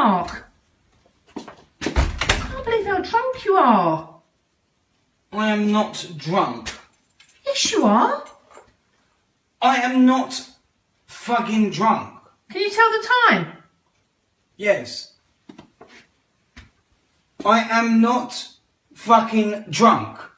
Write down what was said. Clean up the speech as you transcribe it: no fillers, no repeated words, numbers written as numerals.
Mark. I can't believe how drunk you are. I am not drunk. Yes, you are. I am not fucking drunk. Can you tell the time? Yes. I am not fucking drunk.